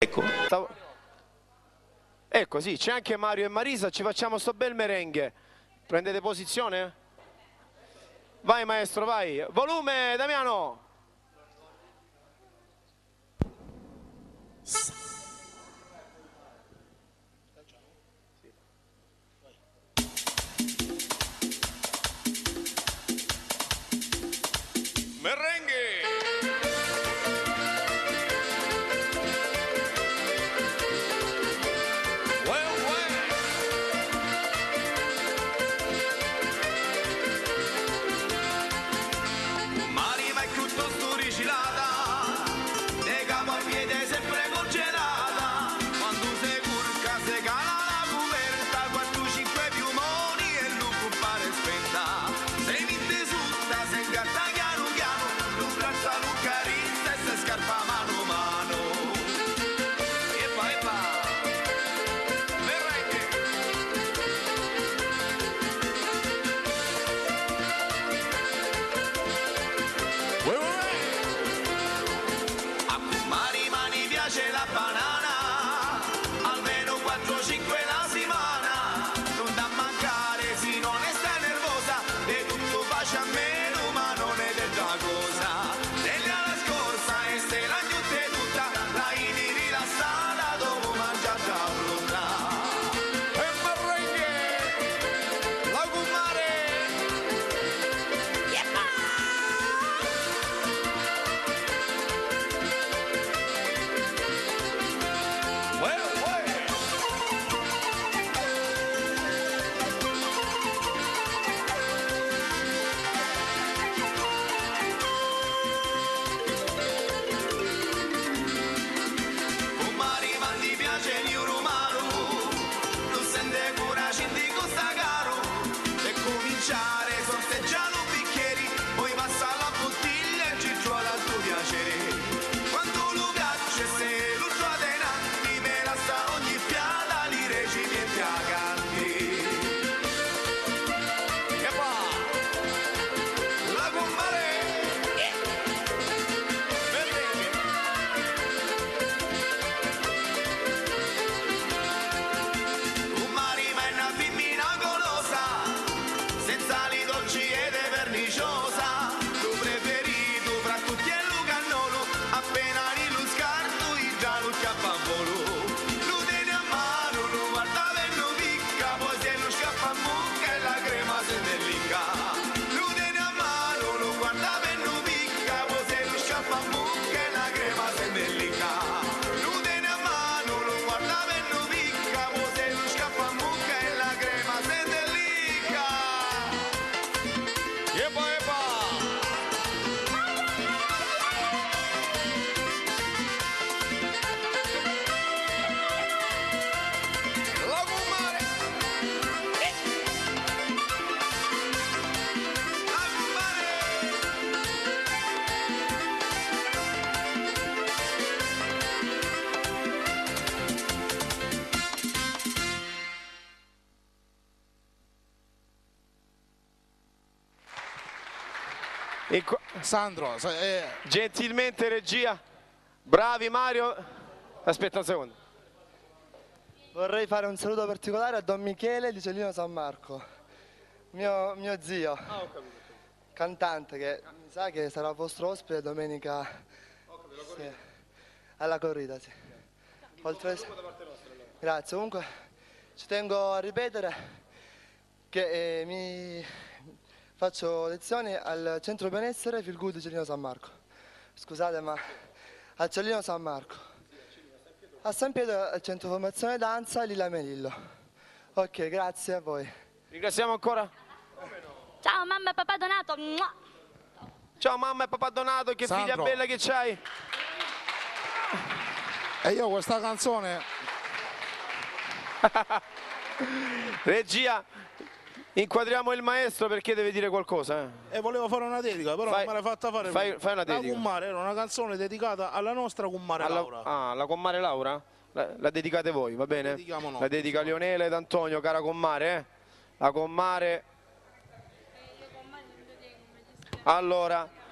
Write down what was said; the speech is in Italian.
Ecco. Ecco, sì, c'è anche Mario e Marisa, ci facciamo sto bel merengue. Prendete posizione? Vai maestro, vai. Volume, Damiano! Merengue! Sandro, gentilmente regia, bravi Mario. Aspetta un secondo. Vorrei fare un saluto particolare a Don Michele di Cellino San Marco, mio zio, cantante, che mi sa che sarà vostro ospite domenica sì, alla corrida. Sì. Grazie, comunque ci tengo a ripetere che mi faccio lezioni al centro benessere Feel Good di Cellino San Marco. Scusate, ma al Cellino San Marco. A San Pietro al centro formazione danza Lilla Melillo. Ok, grazie a voi. Ringraziamo ancora. Ciao mamma e papà Donato. Ciao mamma e papà Donato, che Sandro, figlia bella che c'hai. E io questa canzone... Regia, inquadriamo il maestro perché deve dire qualcosa. E volevo fare una dedica, però non me l'hai fatta fare. Fai una dedica. La Cummare era una canzone dedicata alla nostra Cummare Laura. Ah, la Cummare Laura? La dedicate voi, va bene? La dedica Lionele ed Antonio, cara Cummare, La Cummare. Allora...